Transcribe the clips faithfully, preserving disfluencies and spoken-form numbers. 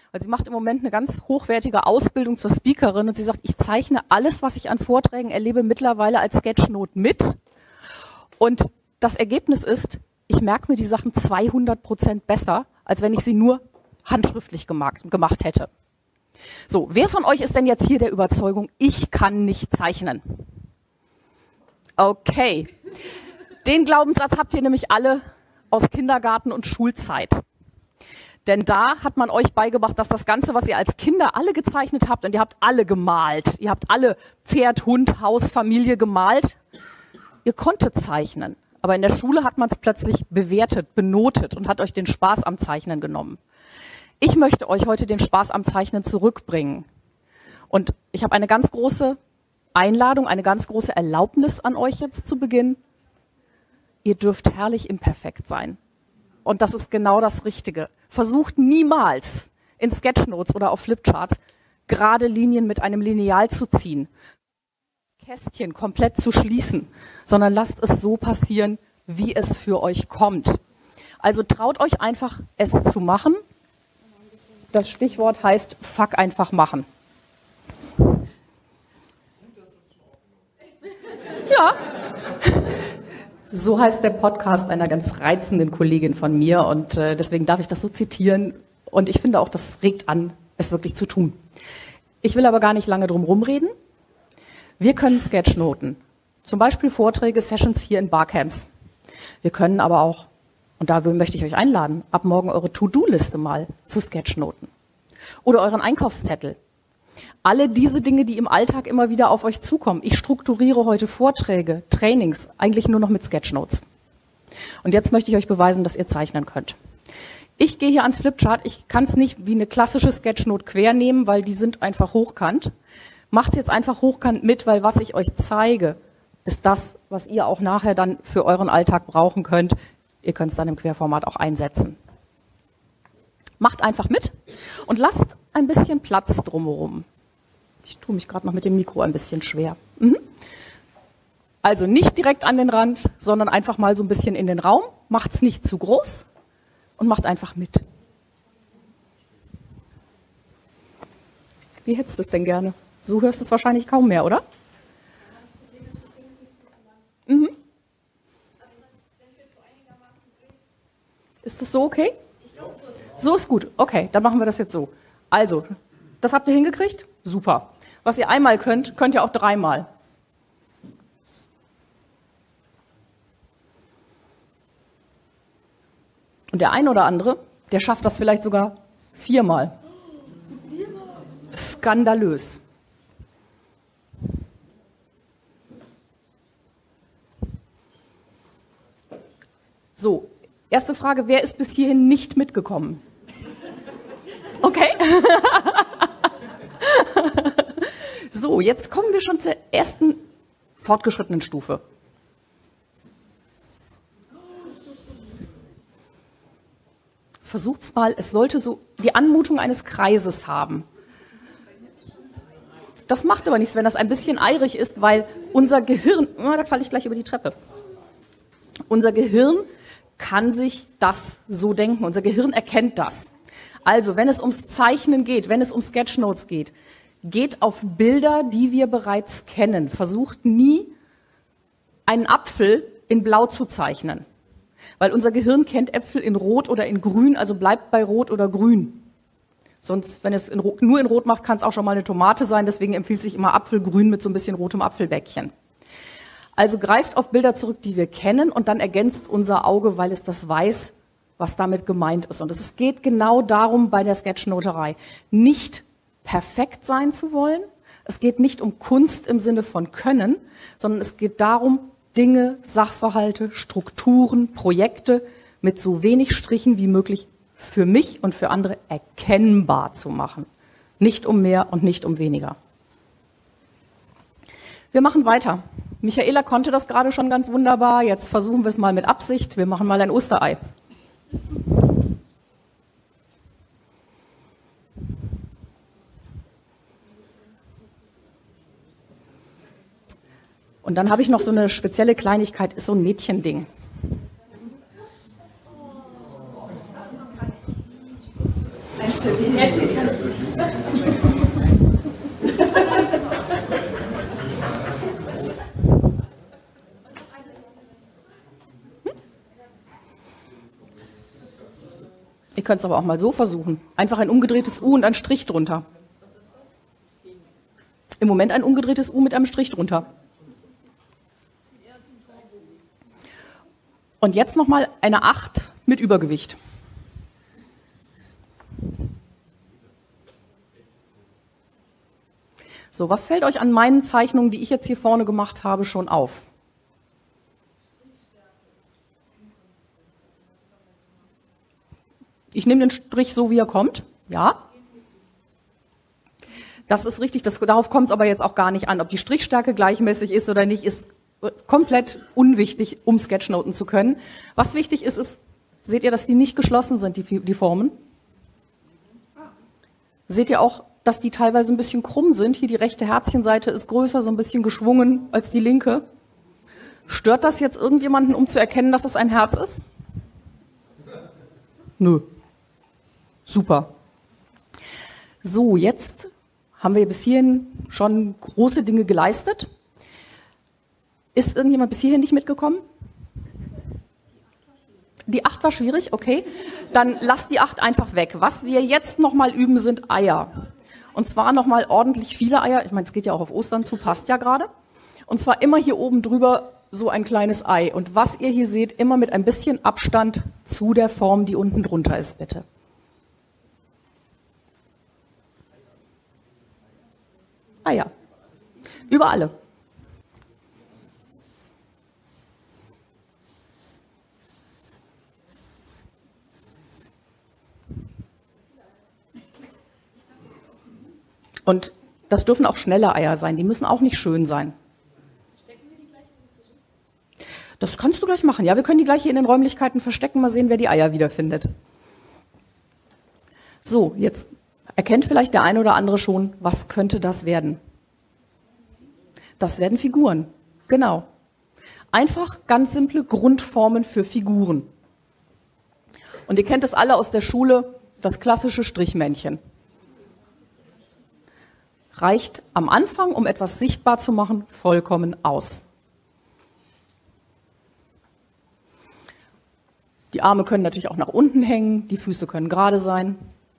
weil sie macht im Moment eine ganz hochwertige Ausbildung zur Speakerin und sie sagt, ich zeichne alles, was ich an Vorträgen erlebe, mittlerweile als Sketchnote mit. Und das Ergebnis ist, ich merke mir die Sachen zweihundert Prozent besser, als wenn ich sie nur handschriftlich gemacht, gemacht hätte. So, wer von euch ist denn jetzt hier der Überzeugung, ich kann nicht zeichnen? Okay. Den Glaubenssatz habt ihr nämlich alle aus Kindergarten und Schulzeit. Denn da hat man euch beigebracht, dass das Ganze, was ihr als Kinder alle gezeichnet habt, und ihr habt alle gemalt, ihr habt alle Pferd, Hund, Haus, Familie gemalt, ihr konntet zeichnen. Aber in der Schule hat man es plötzlich bewertet, benotet und hat euch den Spaß am Zeichnen genommen. Ich möchte euch heute den Spaß am Zeichnen zurückbringen. Und ich habe eine ganz große Einladung, eine ganz große Erlaubnis an euch jetzt zu Beginn. Ihr dürft herrlich imperfekt sein. Und das ist genau das Richtige. Versucht niemals in Sketchnotes oder auf Flipcharts gerade Linien mit einem Lineal zu ziehen, Kästchen komplett zu schließen, sondern lasst es so passieren, wie es für euch kommt. Also traut euch einfach, es zu machen. Das Stichwort heißt, fuck einfach machen. Ja. So heißt der Podcast einer ganz reizenden Kollegin von mir und äh, deswegen darf ich das so zitieren und ich finde auch, das regt an, es wirklich zu tun. Ich will aber gar nicht lange drum rumreden. Wir können Sketchnoten, zum Beispiel Vorträge, Sessions hier in Barcamps. Wir können aber auch, und da möchte ich euch einladen, ab morgen eure To-Do-Liste mal zu Sketchnoten oder euren Einkaufszettel. Alle diese Dinge, die im Alltag immer wieder auf euch zukommen. Ich strukturiere heute Vorträge, Trainings, eigentlich nur noch mit Sketchnotes. Und jetzt möchte ich euch beweisen, dass ihr zeichnen könnt. Ich gehe hier ans Flipchart. Ich kann es nicht wie eine klassische Sketchnote quer nehmen, weil die sind einfach hochkant. Macht es jetzt einfach hochkant mit, weil was ich euch zeige, ist das, was ihr auch nachher dann für euren Alltag brauchen könnt. Ihr könnt es dann im Querformat auch einsetzen. Macht einfach mit und lasst ein bisschen Platz drumherum. Ich tue mich gerade noch mit dem Mikro ein bisschen schwer. Mhm. Also nicht direkt an den Rand, sondern einfach mal so ein bisschen in den Raum. Macht's nicht zu groß und macht einfach mit. Wie hättest du es denn gerne? So hörst du es wahrscheinlich kaum mehr, oder? Mhm. Ist das so okay? So ist gut. Okay, dann machen wir das jetzt so. Also, das habt ihr hingekriegt? Super. Was ihr einmal könnt, könnt ihr auch dreimal. Und der eine oder andere, der schafft das vielleicht sogar viermal. Skandalös. So, erste Frage, wer ist bis hierhin nicht mitgekommen? Okay. So, jetzt kommen wir schon zur ersten fortgeschrittenen Stufe. Versucht's mal, es sollte so die Anmutung eines Kreises haben. Das macht aber nichts, wenn das ein bisschen eirig ist, weil unser Gehirn, oh, da falle ich gleich über die Treppe. Unser Gehirn kann sich das so denken, unser Gehirn erkennt das. Also, wenn es ums Zeichnen geht, wenn es um Sketchnotes geht, geht auf Bilder, die wir bereits kennen. Versucht nie, einen Apfel in Blau zu zeichnen. Weil unser Gehirn kennt Äpfel in Rot oder in Grün, also bleibt bei Rot oder Grün. Sonst, wenn es in Rot, nur in Rot macht, kann es auch schon mal eine Tomate sein. Deswegen empfiehlt sich immer Apfelgrün mit so ein bisschen rotem Apfelbäckchen. Also greift auf Bilder zurück, die wir kennen, und dann ergänzt unser Auge, weil es das weiß, was damit gemeint ist. Und es geht genau darum bei der Sketchnoterei, nicht perfekt sein zu wollen. Es geht nicht um Kunst im Sinne von Können, sondern es geht darum, Dinge, Sachverhalte, Strukturen, Projekte mit so wenig Strichen wie möglich für mich und für andere erkennbar zu machen. Nicht um mehr und nicht um weniger. Wir machen weiter. Michaela konnte das gerade schon ganz wunderbar. Jetzt versuchen wir es mal mit Absicht. Wir machen mal ein Osterei. Und dann habe ich noch so eine spezielle Kleinigkeit, ist so ein Mädchending. Eins für sie. könnt es aber auch mal so versuchen. Einfach ein umgedrehtes U und ein Strich drunter. Im Moment ein umgedrehtes U mit einem Strich drunter. Und jetzt nochmal eine acht mit Übergewicht. So, was fällt euch an meinen Zeichnungen, die ich jetzt hier vorne gemacht habe, schon auf? Ich nehme den Strich so, wie er kommt. Ja. Das ist richtig. Das, darauf kommt es aber jetzt auch gar nicht an. Ob die Strichstärke gleichmäßig ist oder nicht, ist komplett unwichtig, um Sketchnoten zu können. Was wichtig ist, ist, seht ihr, dass die nicht geschlossen sind, die, die Formen? Seht ihr auch, dass die teilweise ein bisschen krumm sind? Hier die rechte Herzchenseite ist größer, so ein bisschen geschwungen als die linke. Stört das jetzt irgendjemanden, um zu erkennen, dass es ein Herz ist? Nö. Super. So, jetzt haben wir bis hierhin schon große Dinge geleistet. Ist irgendjemand bis hierhin nicht mitgekommen? Die acht war schwierig, okay. Dann lasst die acht einfach weg. Was wir jetzt nochmal üben, sind Eier. Und zwar nochmal ordentlich viele Eier. Ich meine, es geht ja auch auf Ostern zu, passt ja gerade. Und zwar immer hier oben drüber so ein kleines Ei. Und was ihr hier seht, immer mit ein bisschen Abstand zu der Form, die unten drunter ist, bitte. Eier. Über alle. Und das dürfen auch schnelle Eier sein, die müssen auch nicht schön sein. Das kannst du gleich machen. Ja, wir können die gleich hier in den Räumlichkeiten verstecken, mal sehen, wer die Eier wiederfindet. So, jetzt erkennt vielleicht der eine oder andere schon, was könnte das werden? Das werden Figuren, genau. Einfach ganz simple Grundformen für Figuren. Und ihr kennt es alle aus der Schule, das klassische Strichmännchen. Reicht am Anfang, um etwas sichtbar zu machen, vollkommen aus. Die Arme können natürlich auch nach unten hängen, die Füße können gerade sein.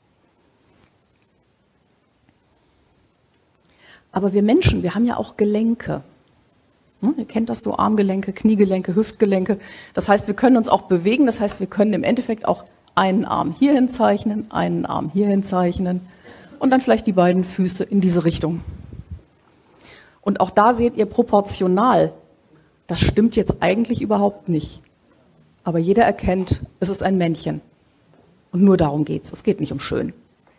Aber wir Menschen, wir haben ja auch Gelenke. Hm, ihr kennt das so, Armgelenke, Kniegelenke, Hüftgelenke. Das heißt, wir können uns auch bewegen. Das heißt, wir können im Endeffekt auch einen Arm hierhin zeichnen, einen Arm hierhin zeichnen und dann vielleicht die beiden Füße in diese Richtung. Und auch da seht ihr proportional, das stimmt jetzt eigentlich überhaupt nicht. Aber jeder erkennt, es ist ein Männchen. Und nur darum geht's. Es geht nicht um schön.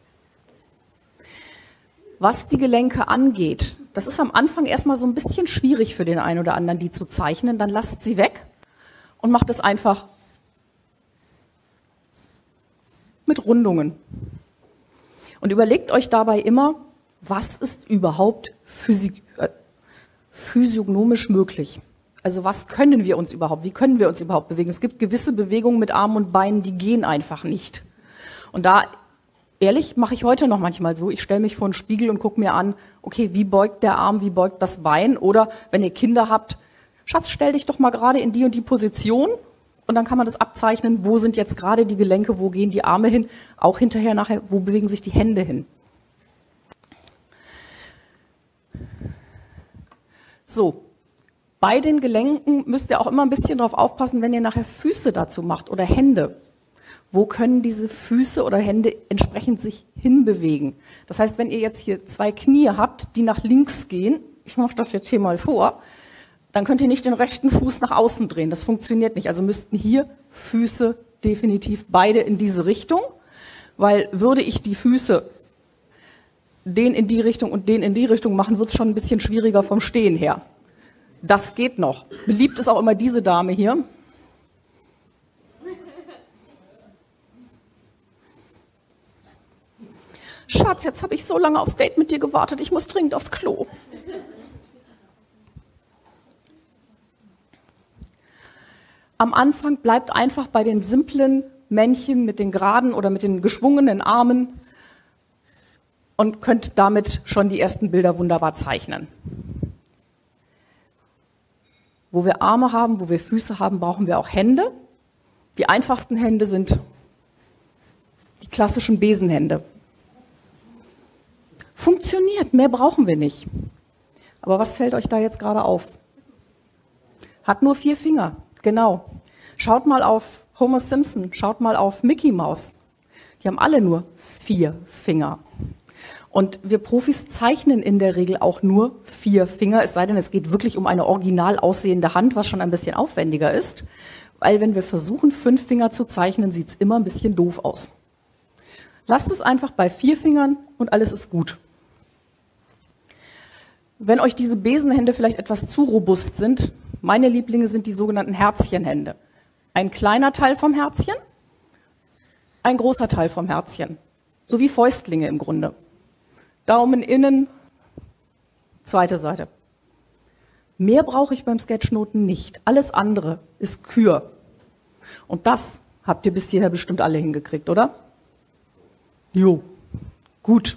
Was die Gelenke angeht, das ist am Anfang erstmal so ein bisschen schwierig für den einen oder anderen, die zu zeichnen. Dann lasst sie weg und macht es einfach mit Rundungen. Und überlegt euch dabei immer, was ist überhaupt physik- äh, physiognomisch möglich? Also was können wir uns überhaupt, wie können wir uns überhaupt bewegen? Es gibt gewisse Bewegungen mit Armen und Beinen, die gehen einfach nicht. Und da, ehrlich, mache ich heute noch manchmal so, ich stelle mich vor einen Spiegel und gucke mir an, okay, wie beugt der Arm, wie beugt das Bein? Oder wenn ihr Kinder habt, Schatz, stell dich doch mal gerade in die und die Position. Und dann kann man das abzeichnen, wo sind jetzt gerade die Gelenke, wo gehen die Arme hin, auch hinterher nachher, wo bewegen sich die Hände hin. So, bei den Gelenken müsst ihr auch immer ein bisschen drauf aufpassen, wenn ihr nachher Füße dazu macht oder Hände. Wo können diese Füße oder Hände entsprechend sich hinbewegen? Das heißt, wenn ihr jetzt hier zwei Knie habt, die nach links gehen, ich mache das jetzt hier mal vor, dann könnt ihr nicht den rechten Fuß nach außen drehen. Das funktioniert nicht. Also müssten hier Füße definitiv beide in diese Richtung, weil würde ich die Füße den in die Richtung und den in die Richtung machen, wird es schon ein bisschen schwieriger vom Stehen her. Das geht noch. Beliebt ist auch immer diese Dame hier. Schatz, jetzt habe ich so lange aufs Date mit dir gewartet, ich muss dringend aufs Klo. Am Anfang bleibt einfach bei den simplen Männchen mit den geraden oder mit den geschwungenen Armen und könnt damit schon die ersten Bilder wunderbar zeichnen. Wo wir Arme haben, wo wir Füße haben, brauchen wir auch Hände. Die einfachsten Hände sind Die klassischen Besenhände. Funktioniert, mehr brauchen wir nicht. Aber was fällt euch da jetzt gerade auf? Hat nur vier Finger, genau. Schaut mal auf Homer Simpson, schaut mal auf Mickey Mouse. Die haben alle nur vier Finger. Und wir Profis zeichnen in der Regel auch nur vier Finger, es sei denn, es geht wirklich um eine original aussehende Hand, was schon ein bisschen aufwendiger ist. Weil wenn wir versuchen, fünf Finger zu zeichnen, sieht es immer ein bisschen doof aus. Lasst es einfach bei vier Fingern und alles ist gut. Wenn euch diese Besenhände vielleicht etwas zu robust sind, meine Lieblinge sind die sogenannten Herzchenhände. Ein kleiner Teil vom Herzchen, ein großer Teil vom Herzchen. So wie Fäustlinge im Grunde. Daumen innen, zweite Seite. Mehr brauche ich beim Sketchnoten nicht. Alles andere ist Kür. Und das habt ihr bis hierher bestimmt alle hingekriegt, oder? Jo, gut.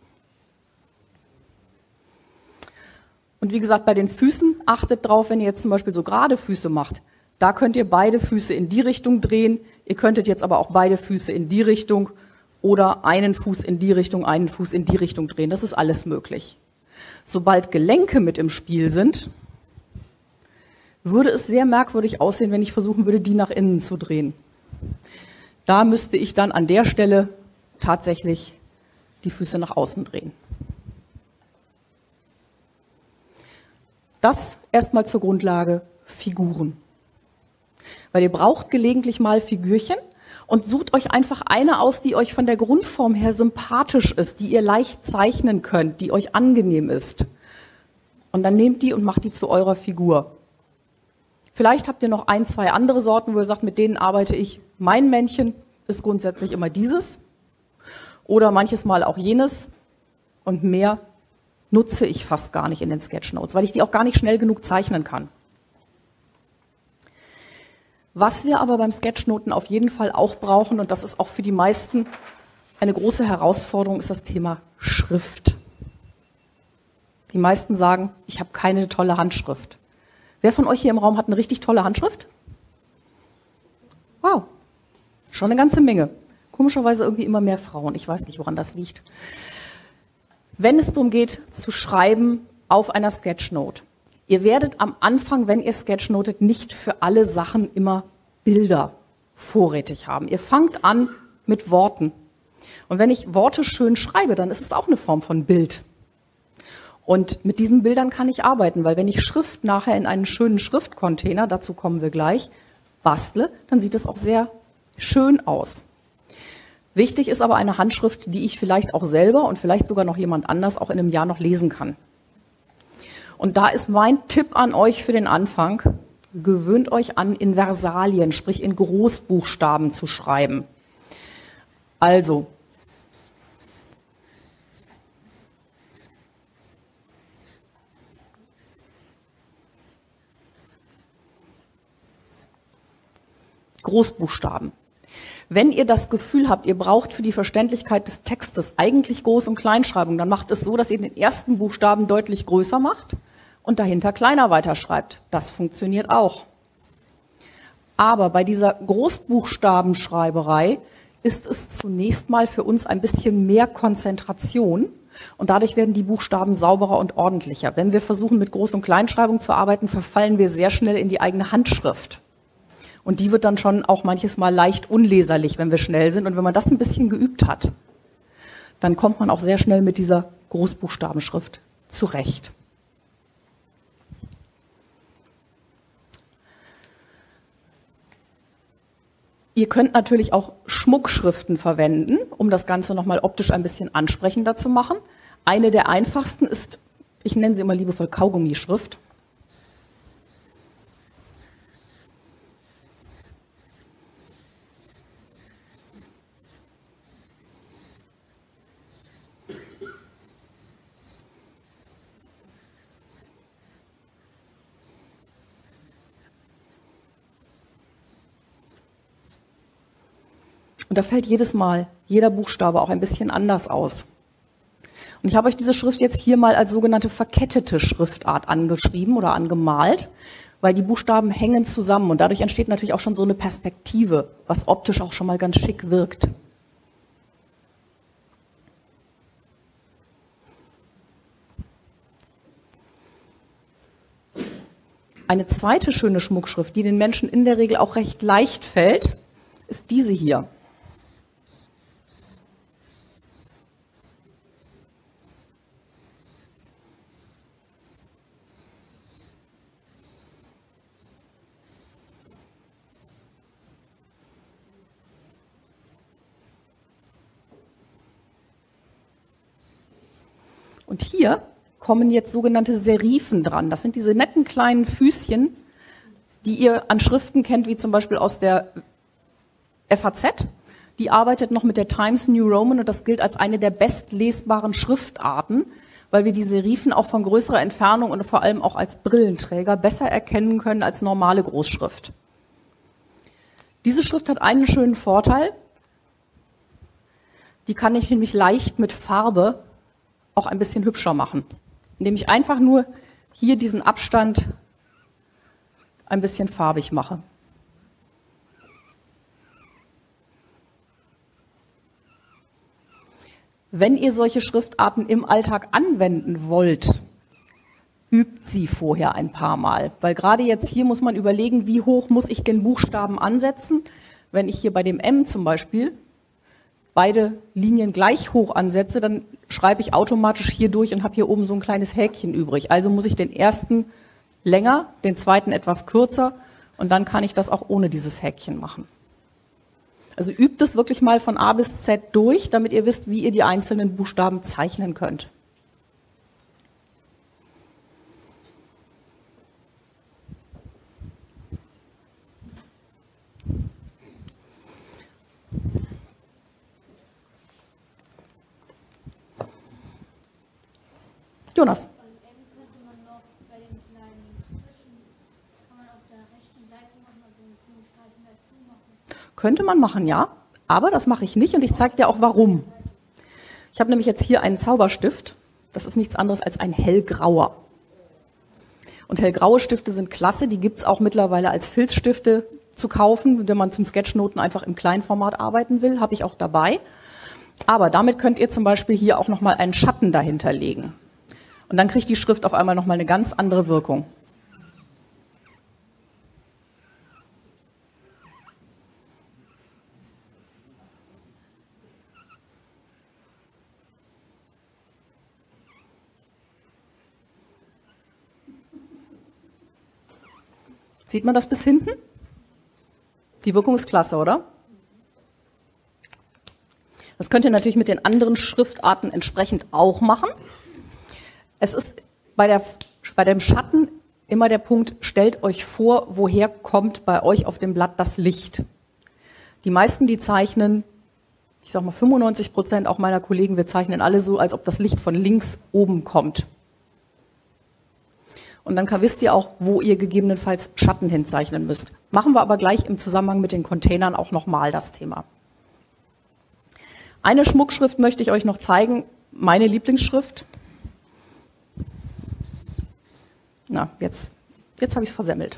Und wie gesagt, bei den Füßen achtet drauf, wenn ihr jetzt zum Beispiel so gerade Füße macht. Da könnt ihr beide Füße in die Richtung drehen. Ihr könntet jetzt aber auch beide Füße in die Richtung oder einen Fuß in die Richtung, einen Fuß in die Richtung drehen. Das ist alles möglich. Sobald Gelenke mit im Spiel sind, würde es sehr merkwürdig aussehen, wenn ich versuchen würde, die nach innen zu drehen. Da müsste ich dann an der Stelle tatsächlich die Füße nach außen drehen. Das erstmal zur Grundlage Figuren. Weil ihr braucht gelegentlich mal Figürchen und sucht euch einfach eine aus, die euch von der Grundform her sympathisch ist, die ihr leicht zeichnen könnt, die euch angenehm ist. Und dann nehmt die und macht die zu eurer Figur. Vielleicht habt ihr noch ein, zwei andere Sorten, wo ihr sagt, mit denen arbeite ich. Mein Männchen ist grundsätzlich immer dieses oder manches Mal auch jenes und mehr nutze ich fast gar nicht in den Sketchnotes, weil ich die auch gar nicht schnell genug zeichnen kann. Was wir aber beim Sketchnoten auf jeden Fall auch brauchen, und das ist auch für die meisten eine große Herausforderung, ist das Thema Schrift. Die meisten sagen, ich habe keine tolle Handschrift. Wer von euch hier im Raum hat eine richtig tolle Handschrift? Wow, schon eine ganze Menge. Komischerweise irgendwie immer mehr Frauen. Ich weiß nicht, woran das liegt. Wenn es darum geht, zu schreiben auf einer Sketchnote, ihr werdet am Anfang, wenn ihr sketchnotet, nicht für alle Sachen immer Bilder vorrätig haben. Ihr fangt an mit Worten. Und wenn ich Worte schön schreibe, dann ist es auch eine Form von Bild. Und mit diesen Bildern kann ich arbeiten, weil wenn ich Schrift nachher in einen schönen Schriftcontainer, dazu kommen wir gleich, bastle, dann sieht es auch sehr schön aus. Wichtig ist aber eine Handschrift, die ich vielleicht auch selber und vielleicht sogar noch jemand anders auch in einem Jahr noch lesen kann. Und da ist mein Tipp an euch für den Anfang, gewöhnt euch an, in Versalien, sprich in Großbuchstaben zu schreiben. Also, Großbuchstaben. Wenn ihr das Gefühl habt, ihr braucht für die Verständlichkeit des Textes eigentlich Groß- und Kleinschreibung, dann macht es so, dass ihr den ersten Buchstaben deutlich größer macht und dahinter kleiner weiterschreibt. Das funktioniert auch. Aber bei dieser Großbuchstabenschreiberei ist es zunächst mal für uns ein bisschen mehr Konzentration und dadurch werden die Buchstaben sauberer und ordentlicher. Wenn wir versuchen, mit Groß- und Kleinschreibung zu arbeiten, verfallen wir sehr schnell in die eigene Handschrift. Und die wird dann schon auch manches Mal leicht unleserlich, wenn wir schnell sind. Und wenn man das ein bisschen geübt hat, dann kommt man auch sehr schnell mit dieser Großbuchstabenschrift zurecht. Ihr könnt natürlich auch Schmuckschriften verwenden, um das Ganze nochmal optisch ein bisschen ansprechender zu machen. Eine der einfachsten ist, ich nenne sie immer liebevoll Kaugummischrift. Und da fällt jedes Mal jeder Buchstabe auch ein bisschen anders aus. Und ich habe euch diese Schrift jetzt hier mal als sogenannte verkettete Schriftart angeschrieben oder angemalt, weil die Buchstaben hängen zusammen und dadurch entsteht natürlich auch schon so eine Perspektive, was optisch auch schon mal ganz schick wirkt. Eine zweite schöne Schmuckschrift, die den Menschen in der Regel auch recht leicht fällt, ist diese hier. Und hier kommen jetzt sogenannte Serifen dran. Das sind diese netten kleinen Füßchen, die ihr an Schriften kennt, wie zum Beispiel aus der F A Z. Die arbeitet noch mit der Times New Roman und das gilt als eine der bestlesbaren Schriftarten, weil wir die Serifen auch von größerer Entfernung und vor allem auch als Brillenträger besser erkennen können als normale Großschrift. Diese Schrift hat einen schönen Vorteil. Die kann ich nämlich leicht mit Farbe auch ein bisschen hübscher machen, indem ich einfach nur hier diesen Abstand ein bisschen farbig mache. Wenn ihr solche Schriftarten im Alltag anwenden wollt, übt sie vorher ein paar Mal, weil gerade jetzt hier muss man überlegen, wie hoch muss ich den Buchstaben ansetzen. Wenn ich hier bei dem M zum Beispiel beide Linien gleich hoch ansetze, dann schreibe ich automatisch hier durch und habe hier oben so ein kleines Häkchen übrig. Also muss ich den ersten länger, den zweiten etwas kürzer und dann kann ich das auch ohne dieses Häkchen machen. Also übt es wirklich mal von A bis Z durch, damit ihr wisst, wie ihr die einzelnen Buchstaben zeichnen könnt. Jonas. Könnte man machen, ja, aber das mache ich nicht und ich zeige dir auch warum. Ich habe nämlich jetzt hier einen Zauberstift, das ist nichts anderes als ein hellgrauer. Und hellgraue Stifte sind klasse, die gibt es auch mittlerweile als Filzstifte zu kaufen, wenn man zum Sketchnoten einfach im Kleinformat arbeiten will, habe ich auch dabei. Aber damit könnt ihr zum Beispiel hier auch nochmal einen Schatten dahinter legen. Und dann kriegt die Schrift auf einmal nochmal eine ganz andere Wirkung. Sieht man das bis hinten? Die Wirkung ist klasse, oder? Das könnt ihr natürlich mit den anderen Schriftarten entsprechend auch machen. Es ist bei, der, bei dem Schatten immer der Punkt, stellt euch vor, woher kommt bei euch auf dem Blatt das Licht. Die meisten, die zeichnen, ich sag mal fünfundneunzig Prozent auch meiner Kollegen, wir zeichnen alle so, als ob das Licht von links oben kommt. Und dann wisst ihr auch, wo ihr gegebenenfalls Schatten hinzeichnen müsst. Machen wir aber gleich im Zusammenhang mit den Containern auch nochmal das Thema. Eine Schmuckschrift möchte ich euch noch zeigen, meine Lieblingsschrift. Na, jetzt, jetzt habe ich es versemmelt.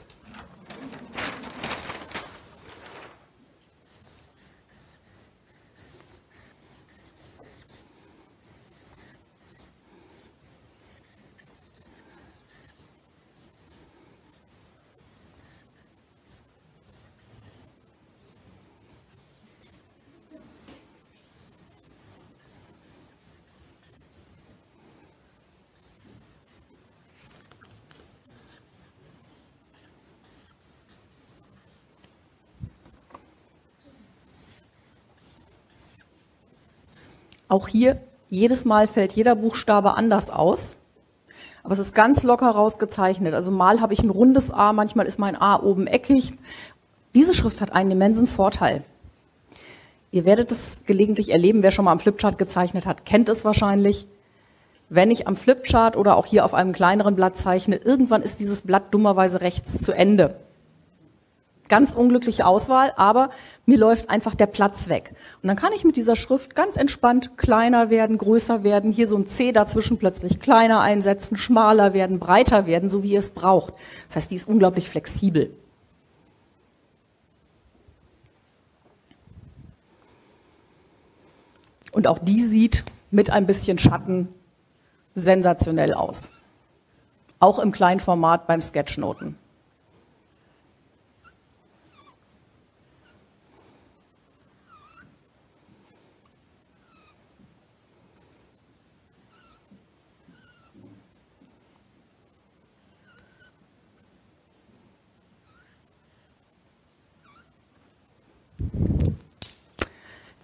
Auch hier, jedes Mal fällt jeder Buchstabe anders aus, aber es ist ganz locker rausgezeichnet. Also mal habe ich ein rundes A, manchmal ist mein A oben eckig. Diese Schrift hat einen immensen Vorteil. Ihr werdet es gelegentlich erleben, wer schon mal am Flipchart gezeichnet hat, kennt es wahrscheinlich. Wenn ich am Flipchart oder auch hier auf einem kleineren Blatt zeichne, irgendwann ist dieses Blatt dummerweise rechts zu Ende. Ganz unglückliche Auswahl, aber mir läuft einfach der Platz weg. Und dann kann ich mit dieser Schrift ganz entspannt kleiner werden, größer werden, hier so ein C dazwischen plötzlich kleiner einsetzen, schmaler werden, breiter werden, so wie ihr es braucht. Das heißt, die ist unglaublich flexibel. Und auch die sieht mit ein bisschen Schatten sensationell aus. Auch im Kleinformat beim Sketchnoten.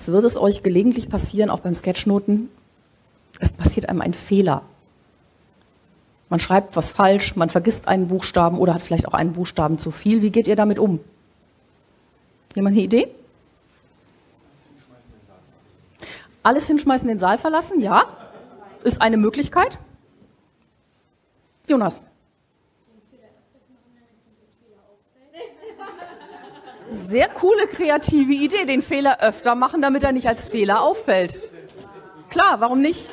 Jetzt wird es euch gelegentlich passieren, auch beim Sketchnoten, es passiert einem ein Fehler. Man schreibt was falsch, man vergisst einen Buchstaben oder hat vielleicht auch einen Buchstaben zu viel. Wie geht ihr damit um? Jemand eine Idee? Alles hinschmeißen, den Saal verlassen, ja. Ist eine Möglichkeit. Jonas. Sehr coole, kreative Idee, den Fehler öfter machen, damit er nicht als Fehler auffällt. Klar, warum nicht?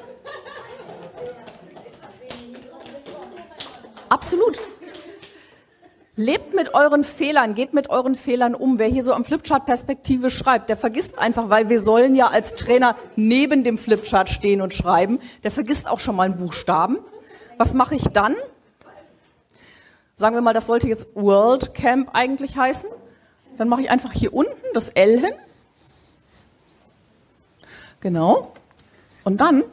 Absolut. Lebt mit euren Fehlern, geht mit euren Fehlern um. Wer hier so am Flipchart-Perspektive schreibt, der vergisst einfach, weil wir sollen ja als Trainer neben dem Flipchart stehen und schreiben, der vergisst auch schon mal einen Buchstaben. Was mache ich dann? Sagen wir mal, das sollte jetzt World Camp eigentlich heißen. Dann mache ich einfach hier unten das L hin. Genau. Und dann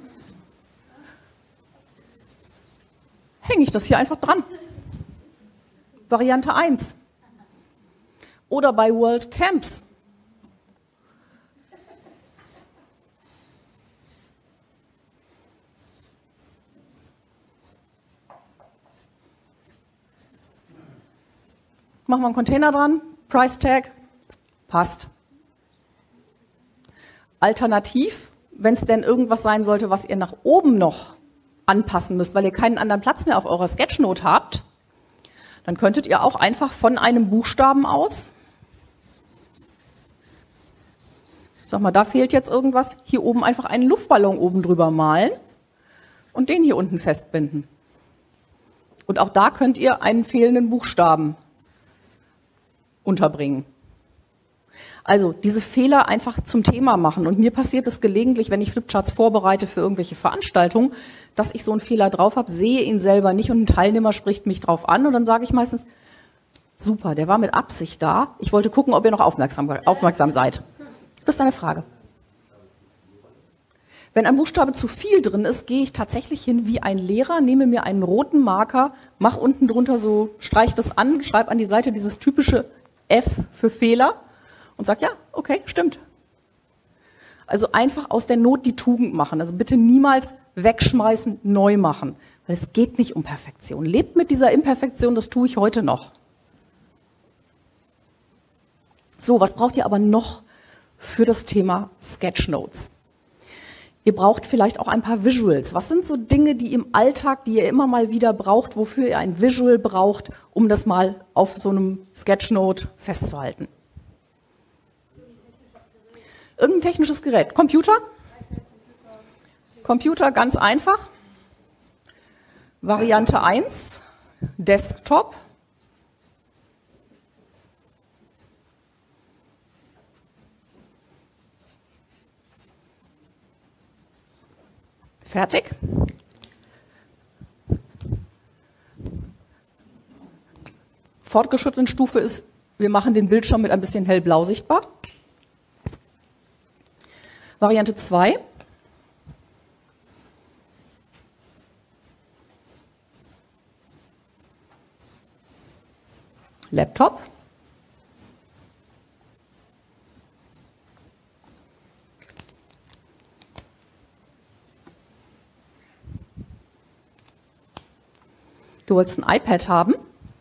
hänge ich das hier einfach dran. Variante eins. Oder bei World Camps. Machen wir einen Container dran, Price Tag, passt. Alternativ, wenn es denn irgendwas sein sollte, was ihr nach oben noch anpassen müsst, weil ihr keinen anderen Platz mehr auf eurer Sketchnote habt, dann könntet ihr auch einfach von einem Buchstaben aus, sag mal, da fehlt jetzt irgendwas, hier oben einfach einen Luftballon oben drüber malen und den hier unten festbinden. Und auch da könnt ihr einen fehlenden Buchstaben unterbringen. Also diese Fehler einfach zum Thema machen. Und mir passiert es gelegentlich, wenn ich Flipcharts vorbereite für irgendwelche Veranstaltungen, dass ich so einen Fehler drauf habe, sehe ihn selber nicht und ein Teilnehmer spricht mich drauf an und dann sage ich meistens, super, der war mit Absicht da. Ich wollte gucken, ob ihr noch aufmerksam, aufmerksam seid. Das ist eine Frage. Wenn ein Buchstabe zu viel drin ist, gehe ich tatsächlich hin wie ein Lehrer, nehme mir einen roten Marker, mache unten drunter so, streiche das an, schreibe an die Seite dieses typische F für Fehler und sage, ja, okay, stimmt. Also einfach aus der Not die Tugend machen. Also bitte niemals wegschmeißen, neu machen. Weil es geht nicht um Perfektion. Lebt mit dieser Imperfektion, das tue ich heute noch. So, was braucht ihr aber noch für das Thema Sketchnotes? Ihr braucht vielleicht auch ein paar Visuals. Was sind so Dinge, die im Alltag, die ihr immer mal wieder braucht, wofür ihr ein Visual braucht, um das mal auf so einem Sketchnote festzuhalten? Irgendein technisches Gerät. Computer? Computer, ganz einfach. Variante eins, Desktop. Fertig. Fortgeschrittene Stufe ist, wir machen den Bildschirm mit ein bisschen hellblau sichtbar. Variante zwei. Laptop. Du wolltest ein iPad haben?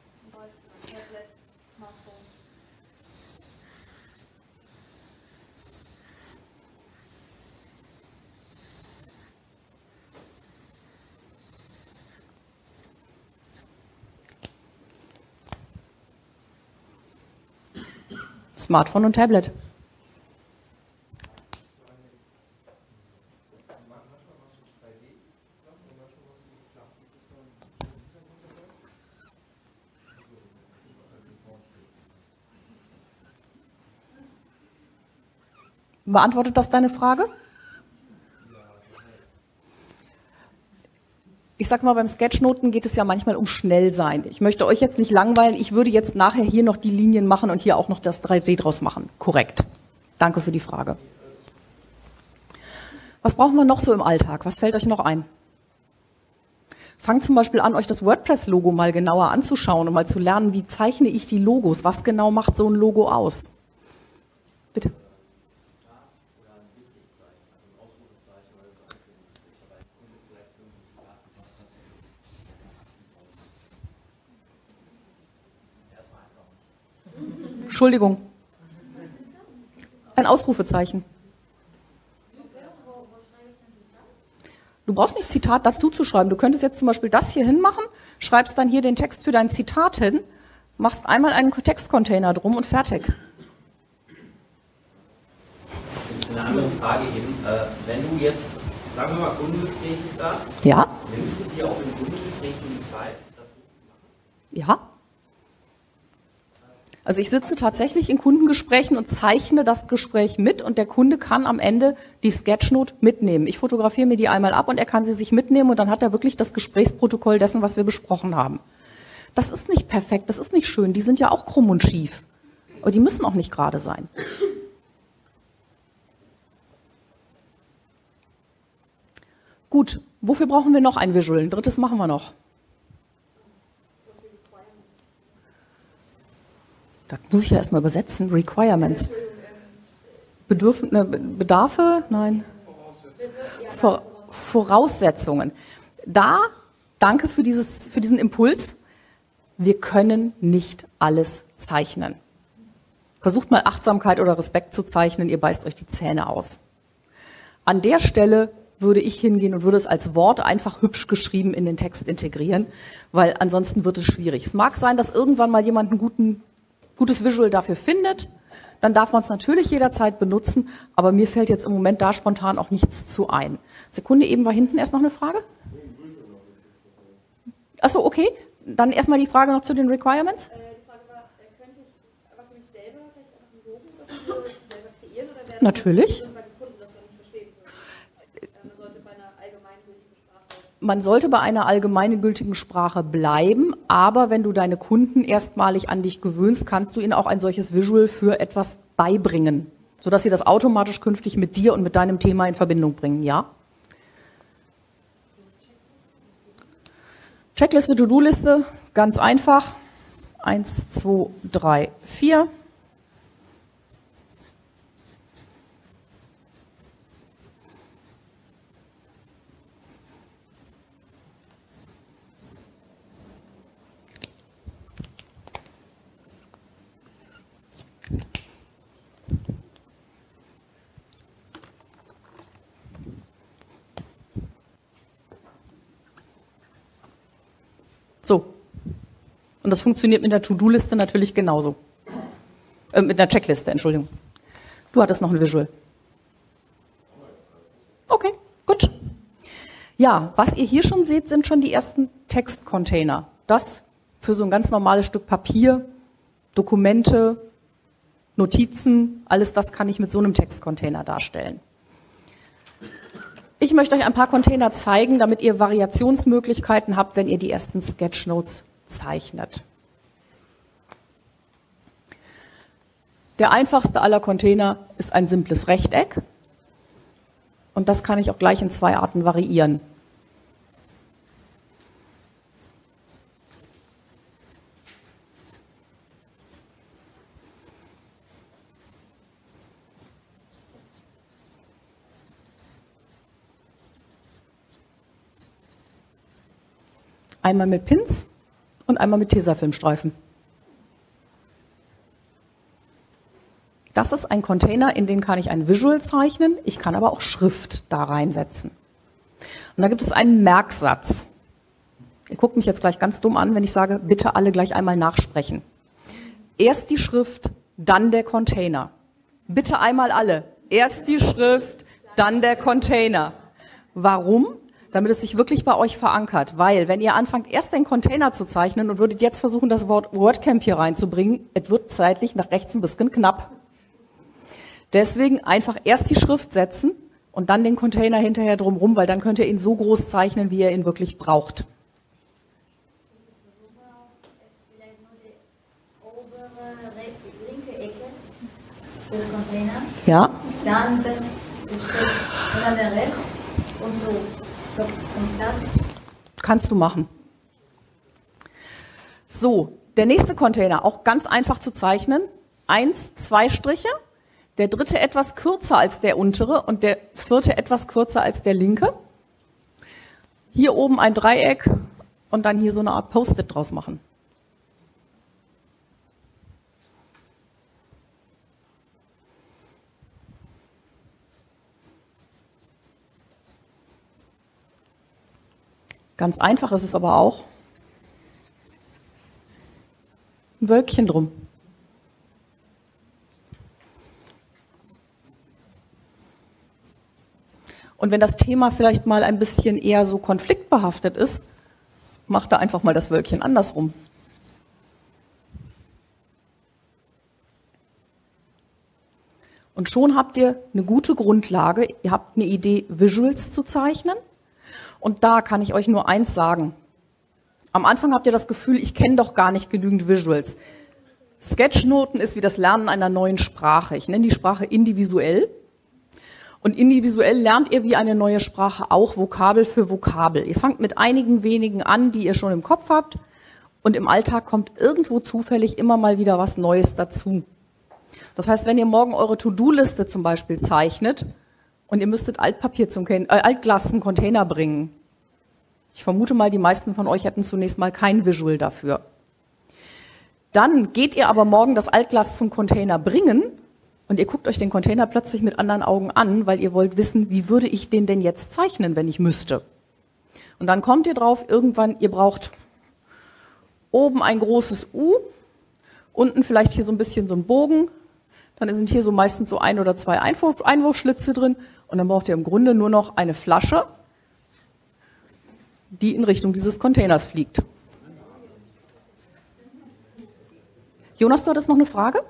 Smartphone und Tablet. Beantwortet das deine Frage? Ich sag mal, beim Sketchnoten geht es ja manchmal um Schnellsein. Ich möchte euch jetzt nicht langweilen. Ich würde jetzt nachher hier noch die Linien machen und hier auch noch das drei D draus machen. Korrekt. Danke für die Frage. Was brauchen wir noch so im Alltag? Was fällt euch noch ein? Fangt zum Beispiel an, euch das WordPress-Logo mal genauer anzuschauen und mal zu lernen, wie zeichne ich die Logos? Was genau macht so ein Logo aus? Bitte. Entschuldigung. Ein Ausrufezeichen. Du brauchst nicht Zitat dazu zu schreiben. Du könntest jetzt zum Beispiel das hier hinmachen, schreibst dann hier den Text für dein Zitat hin, machst einmal einen Textcontainer drum und fertig. Eine andere Frage eben. Äh, wenn du jetzt, sagen wir mal, Kundengespräch ist da, ja. Nimmst du dir auch in Kundengesprächen die Zeit, das so zu machen? Ja. Also ich sitze tatsächlich in Kundengesprächen und zeichne das Gespräch mit und der Kunde kann am Ende die Sketchnote mitnehmen. Ich fotografiere mir die einmal ab und er kann sie sich mitnehmen und dann hat er wirklich das Gesprächsprotokoll dessen, was wir besprochen haben. Das ist nicht perfekt, das ist nicht schön, die sind ja auch krumm und schief. Aber die müssen auch nicht gerade sein. Gut, wofür brauchen wir noch ein Visual? Ein drittes machen wir noch. Das muss ich ja erstmal übersetzen. Requirements. Bedürf, ne, Bedarfe? Nein. Vor, Voraussetzungen. Da, danke für, dieses, für diesen Impuls. Wir können nicht alles zeichnen. Versucht mal Achtsamkeit oder Respekt zu zeichnen, ihr beißt euch die Zähne aus. An der Stelle würde ich hingehen und würde es als Wort einfach hübsch geschrieben in den Text integrieren, weil ansonsten wird es schwierig. Es mag sein, dass irgendwann mal jemand einen guten gutes Visual dafür findet, dann darf man es natürlich jederzeit benutzen, aber mir fällt jetzt im Moment da spontan auch nichts zu ein. Sekunde, eben war hinten erst noch eine Frage? Achso, okay, dann erstmal die Frage noch zu den Requirements. Äh, die Frage war, könnte ich aber für mich selber vielleicht einfach einen Logo dafür selber kreieren? Oder wäre das natürlich. Man sollte bei einer allgemeingültigen Sprache bleiben, aber wenn du deine Kunden erstmalig an dich gewöhnst, kannst du ihnen auch ein solches Visual für etwas beibringen, sodass sie das automatisch künftig mit dir und mit deinem Thema in Verbindung bringen, ja? Checkliste, To-Do-Liste, ganz einfach. Eins, zwei, drei, vier. So. Und das funktioniert mit der To-Do-Liste natürlich genauso. Äh, mit der Checkliste, Entschuldigung. Du hattest noch ein Visual. Okay, gut. Ja, was ihr hier schon seht, sind schon die ersten Textcontainer. Das für so ein ganz normales Stück Papier, Dokumente, Notizen, alles das kann ich mit so einem Textcontainer darstellen. Ich möchte euch ein paar Container zeigen, damit ihr Variationsmöglichkeiten habt, wenn ihr die ersten Sketchnotes zeichnet. Der einfachste aller Container ist ein simples Rechteck. Und das kann ich auch gleich in zwei Arten variieren. Einmal mit Pins und einmal mit Tesafilmstreifen. Das ist ein Container, in den kann ich ein Visual zeichnen, ich kann aber auch Schrift da reinsetzen. Und da gibt es einen Merksatz. Ihr guckt mich jetzt gleich ganz dumm an, wenn ich sage, bitte alle gleich einmal nachsprechen. Erst die Schrift, dann der Container. Bitte einmal alle. Erst die Schrift, dann der Container. Warum? Damit es sich wirklich bei euch verankert. Weil, wenn ihr anfangt, erst den Container zu zeichnen und würdet jetzt versuchen, das Wort WordCamp hier reinzubringen, es wird zeitlich nach rechts ein bisschen knapp. Deswegen einfach erst die Schrift setzen und dann den Container hinterher drumherum, weil dann könnt ihr ihn so groß zeichnen, wie ihr ihn wirklich braucht. Des Containers. Ja. Dann das und dann der Rest und so, so vom Platz. Kannst du machen. So, der nächste Container, auch ganz einfach zu zeichnen. Eins, zwei Striche, der dritte etwas kürzer als der untere und der vierte etwas kürzer als der linke. Hier oben ein Dreieck und dann hier so eine Art Post-it draus machen. Ganz einfach ist es aber auch. Ein Wölkchen drum. Und wenn das Thema vielleicht mal ein bisschen eher so konfliktbehaftet ist, macht da einfach mal das Wölkchen andersrum. Und schon habt ihr eine gute Grundlage, ihr habt eine Idee, Visuals zu zeichnen. Und da kann ich euch nur eins sagen. Am Anfang habt ihr das Gefühl, ich kenne doch gar nicht genügend Visuals. Sketchnoten ist wie das Lernen einer neuen Sprache. Ich nenne die Sprache indivisuell. Und indivisuell lernt ihr wie eine neue Sprache auch Vokabel für Vokabel. Ihr fangt mit einigen wenigen an, die ihr schon im Kopf habt. Und im Alltag kommt irgendwo zufällig immer mal wieder was Neues dazu. Das heißt, wenn ihr morgen eure To-Do-Liste zum Beispiel zeichnet und ihr müsstet Altpapier zum äh, Altglas zum Container bringen. Ich vermute mal, die meisten von euch hätten zunächst mal kein Visual dafür. Dann geht ihr aber morgen das Altglas zum Container bringen und ihr guckt euch den Container plötzlich mit anderen Augen an, weil ihr wollt wissen, wie würde ich den denn jetzt zeichnen, wenn ich müsste. Und dann kommt ihr drauf, irgendwann, ihr braucht oben ein großes U, unten vielleicht hier so ein bisschen so ein Bogen, dann sind hier so meistens so ein oder zwei Einwurf, Einwurfschlitze drin und dann braucht ihr im Grunde nur noch eine Flasche, die in Richtung dieses Containers fliegt. Jonas, du hattest noch eine Frage?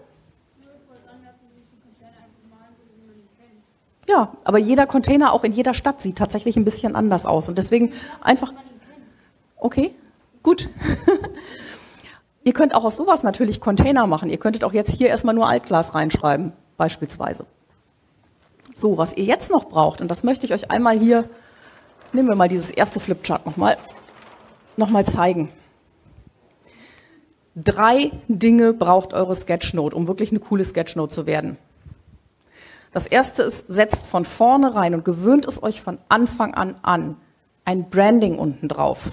Ja, aber jeder Container auch in jeder Stadt sieht tatsächlich ein bisschen anders aus und deswegen einfach... Okay, gut. Ihr könnt auch aus sowas natürlich Container machen. Ihr könntet auch jetzt hier erstmal nur Altglas reinschreiben, beispielsweise. So, was ihr jetzt noch braucht, und das möchte ich euch einmal hier, nehmen wir mal dieses erste Flipchart nochmal, nochmal zeigen. Drei Dinge braucht eure Sketchnote, um wirklich eine coole Sketchnote zu werden. Das erste ist, setzt von vorne rein und gewöhnt es euch von Anfang an an. Ein Branding unten drauf.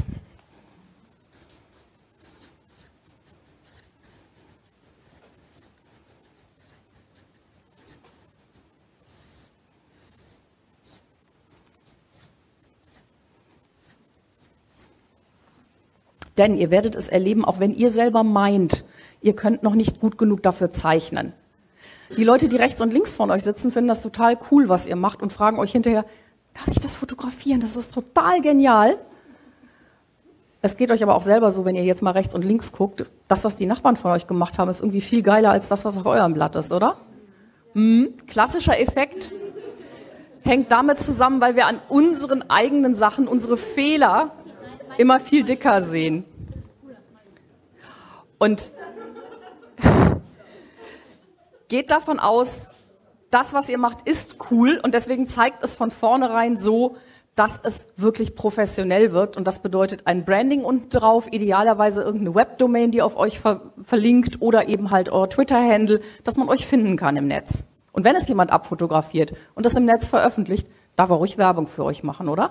Denn ihr werdet es erleben, auch wenn ihr selber meint, ihr könnt noch nicht gut genug dafür zeichnen. Die Leute, die rechts und links von euch sitzen, finden das total cool, was ihr macht und fragen euch hinterher, darf ich das fotografieren? Das ist total genial. Es geht euch aber auch selber so, wenn ihr jetzt mal rechts und links guckt, das, was die Nachbarn von euch gemacht haben, ist irgendwie viel geiler als das, was auf eurem Blatt ist, oder? Hm. Klassischer Effekt hängt damit zusammen, weil wir an unseren eigenen Sachen, unsere Fehler immer viel dicker sehen. Und geht davon aus, das, was ihr macht, ist cool und deswegen zeigt es von vornherein so, dass es wirklich professionell wird. Und das bedeutet ein Branding unten drauf, idealerweise irgendeine Webdomain, die auf euch ver verlinkt oder eben halt euer Twitter-Handle, dass man euch finden kann im Netz. Und wenn es jemand abfotografiert und das im Netz veröffentlicht, darf er ruhig Werbung für euch machen, oder?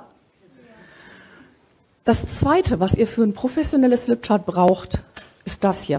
Das Zweite, was ihr für ein professionelles Flipchart braucht, ist das hier.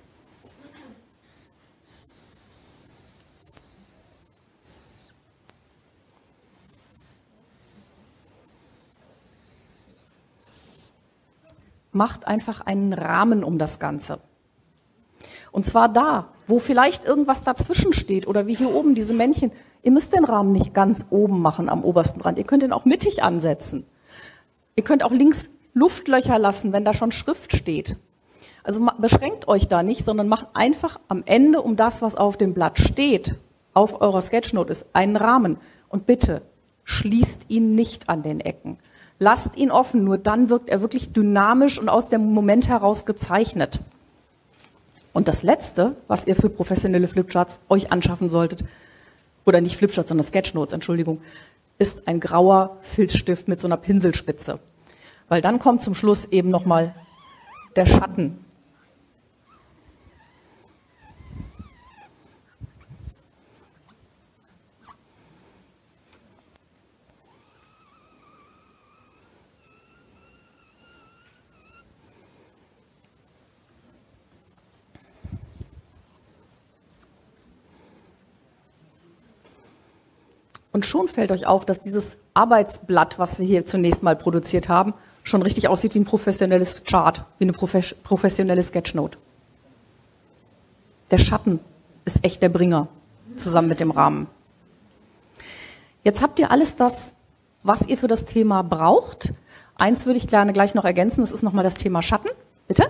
Macht einfach einen Rahmen um das Ganze. Und zwar da, wo vielleicht irgendwas dazwischen steht oder wie hier oben diese Männchen. Ihr müsst den Rahmen nicht ganz oben machen am obersten Rand. Ihr könnt ihn auch mittig ansetzen. Ihr könnt auch links Luftlöcher lassen, wenn da schon Schrift steht. Also beschränkt euch da nicht, sondern macht einfach am Ende um das, was auf dem Blatt steht, auf eurer Sketchnote ist, einen Rahmen. Und bitte, schließt ihn nicht an den Ecken. Lasst ihn offen, nur dann wirkt er wirklich dynamisch und aus dem Moment heraus gezeichnet. Und das Letzte, was ihr für professionelle Flipcharts euch anschaffen solltet, oder nicht Flipcharts, sondern Sketchnotes, Entschuldigung, ist ein grauer Filzstift mit so einer Pinselspitze. Weil dann kommt zum Schluss eben nochmal der Schatten. Und schon fällt euch auf, dass dieses Arbeitsblatt, was wir hier zunächst mal produziert haben, schon richtig aussieht wie ein professionelles Chart, wie eine professionelle Sketchnote. Der Schatten ist echt der Bringer, zusammen mit dem Rahmen. Jetzt habt ihr alles das, was ihr für das Thema braucht. Eins würde ich gerne gleich noch ergänzen, das ist nochmal das Thema Schatten. Bitte?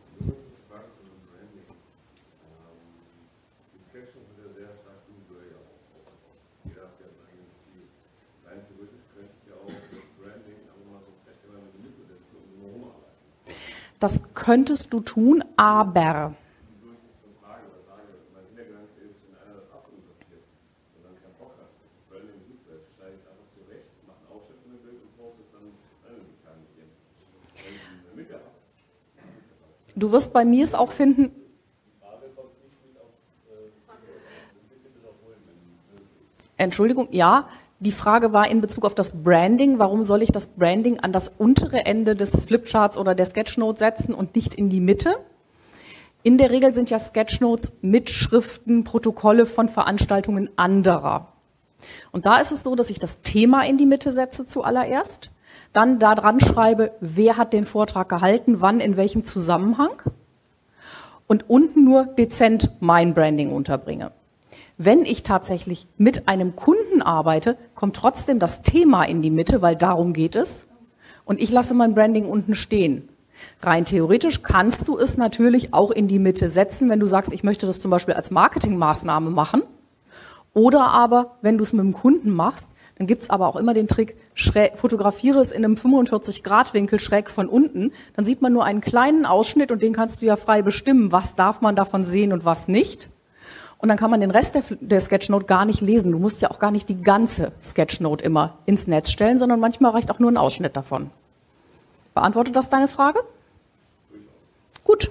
Das könntest du tun, aber du wirst bei mir es auch finden. Entschuldigung, ja. Die Frage war in Bezug auf das Branding. Warum soll ich das Branding an das untere Ende des Flipcharts oder der Sketchnote setzen und nicht in die Mitte? In der Regel sind ja Sketchnotes Mitschriften, Protokolle von Veranstaltungen anderer. Und da ist es so, dass ich das Thema in die Mitte setze zuallererst, dann da dran schreibe, wer hat den Vortrag gehalten, wann, in welchem Zusammenhang und unten nur dezent mein Branding unterbringe. Wenn ich tatsächlich mit einem Kunden arbeite, kommt trotzdem das Thema in die Mitte, weil darum geht es. Und ich lasse mein Branding unten stehen. Rein theoretisch kannst du es natürlich auch in die Mitte setzen, wenn du sagst, ich möchte das zum Beispiel als Marketingmaßnahme machen. Oder aber, wenn du es mit dem Kunden machst, dann gibt's aber auch immer den Trick, schräg, fotografiere es in einem fünfundvierzig Grad Winkel schräg von unten. Dann sieht man nur einen kleinen Ausschnitt und den kannst du ja frei bestimmen, was darf man davon sehen und was nicht. Und dann kann man den Rest der, der Sketchnote gar nicht lesen. Du musst ja auch gar nicht die ganze Sketchnote immer ins Netz stellen, sondern manchmal reicht auch nur ein Ausschnitt davon. Beantwortet das deine Frage? Gut.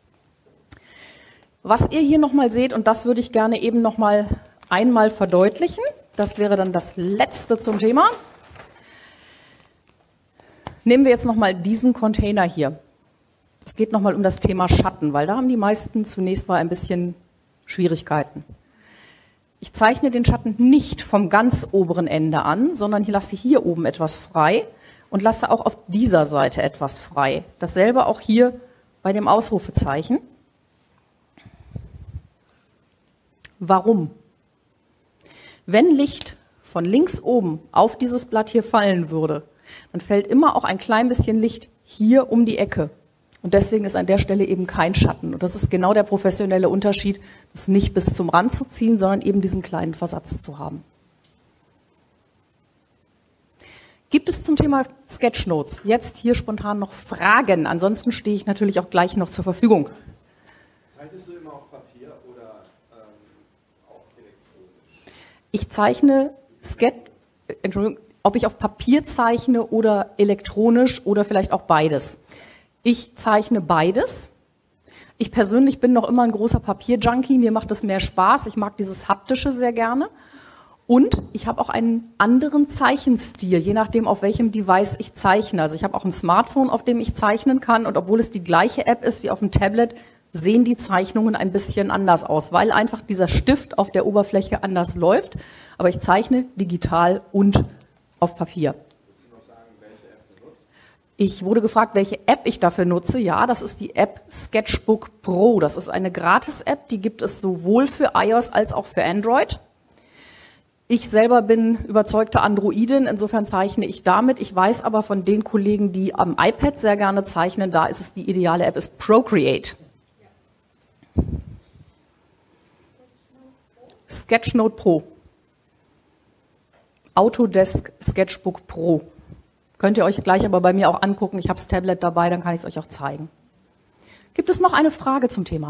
Was ihr hier nochmal seht, und das würde ich gerne eben nochmal einmal verdeutlichen, das wäre dann das Letzte zum Thema. Nehmen wir jetzt nochmal diesen Container hier. Es geht nochmal um das Thema Schatten, weil da haben die meisten zunächst mal ein bisschen Schwierigkeiten. Ich zeichne den Schatten nicht vom ganz oberen Ende an, sondern ich lasse hier oben etwas frei und lasse auch auf dieser Seite etwas frei. Dasselbe auch hier bei dem Ausrufezeichen. Warum? Wenn Licht von links oben auf dieses Blatt hier fallen würde, dann fällt immer auch ein klein bisschen Licht hier um die Ecke. Und deswegen ist an der Stelle eben kein Schatten. Und das ist genau der professionelle Unterschied, das nicht bis zum Rand zu ziehen, sondern eben diesen kleinen Versatz zu haben. Gibt es zum Thema Sketchnotes jetzt hier spontan noch Fragen? Ansonsten stehe ich natürlich auch gleich noch zur Verfügung. Zeichnest du immer auf Papier oder ähm, auch elektronisch? Ich zeichne Sketch, Entschuldigung, ob ich auf Papier zeichne oder elektronisch oder vielleicht auch beides. Ich zeichne beides. Ich persönlich bin noch immer ein großer Papierjunkie. Mir macht es mehr Spaß. Ich mag dieses Haptische sehr gerne. Und ich habe auch einen anderen Zeichenstil, je nachdem, auf welchem Device ich zeichne. Also ich habe auch ein Smartphone, auf dem ich zeichnen kann. Und obwohl es die gleiche App ist wie auf dem Tablet, sehen die Zeichnungen ein bisschen anders aus, weil einfach dieser Stift auf der Oberfläche anders läuft. Aber ich zeichne digital und auf Papier. Ich wurde gefragt, welche App ich dafür nutze. Ja, das ist die App Sketchbook Pro. Das ist eine Gratis-App, die gibt es sowohl für iOS als auch für Android. Ich selber bin überzeugte Androidin, insofern zeichne ich damit. Ich weiß aber von den Kollegen, die am iPad sehr gerne zeichnen, da ist es die ideale App, ist Procreate. Sketchnote Pro. Autodesk Sketchbook Pro. Könnt ihr euch gleich aber bei mir auch angucken. Ich habe das Tablet dabei, dann kann ich es euch auch zeigen. Gibt es noch eine Frage zum Thema?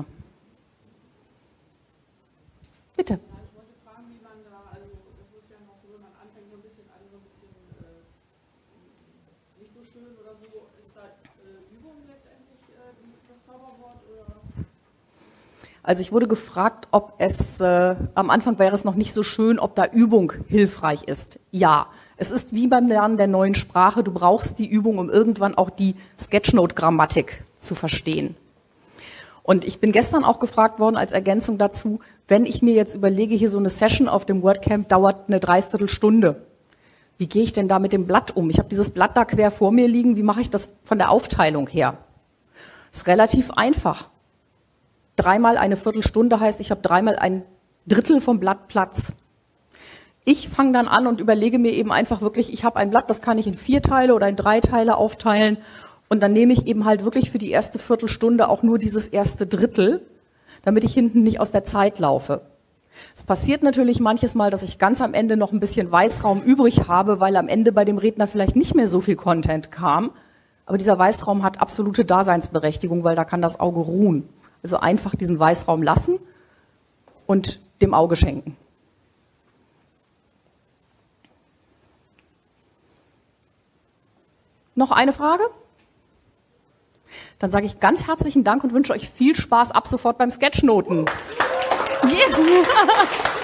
Bitte. Ja, ich wollte fragen, wie man da, also das ist ja noch so, wenn man anfängt, so ein bisschen, also so ein bisschen äh, nicht so schön oder so, ist da äh, Übung letztendlich äh, das Zauberwort oder? Also ich wurde gefragt, ob es, äh, am Anfang wäre es noch nicht so schön, ob da Übung hilfreich ist. Ja, es ist wie beim Lernen der neuen Sprache, du brauchst die Übung, um irgendwann auch die Sketchnote-Grammatik zu verstehen. Und ich bin gestern auch gefragt worden als Ergänzung dazu, wenn ich mir jetzt überlege, hier so eine Session auf dem WordCamp dauert eine Dreiviertelstunde. Wie gehe ich denn da mit dem Blatt um? Ich habe dieses Blatt da quer vor mir liegen, wie mache ich das von der Aufteilung her? Ist relativ einfach. Dreimal eine Viertelstunde heißt, ich habe dreimal ein Drittel vom Blatt Platz. Ich fange dann an und überlege mir eben einfach wirklich, ich habe ein Blatt, das kann ich in vier Teile oder in drei Teile aufteilen und dann nehme ich eben halt wirklich für die erste Viertelstunde auch nur dieses erste Drittel, damit ich hinten nicht aus der Zeit laufe. Es passiert natürlich manches Mal, dass ich ganz am Ende noch ein bisschen Weißraum übrig habe, weil am Ende bei dem Redner vielleicht nicht mehr so viel Content kam, aber dieser Weißraum hat absolute Daseinsberechtigung, weil da kann das Auge ruhen. Also einfach diesen Weißraum lassen und dem Auge schenken. Noch eine Frage? Dann sage ich ganz herzlichen Dank und wünsche euch viel Spaß ab sofort beim Sketchnoten. Yes.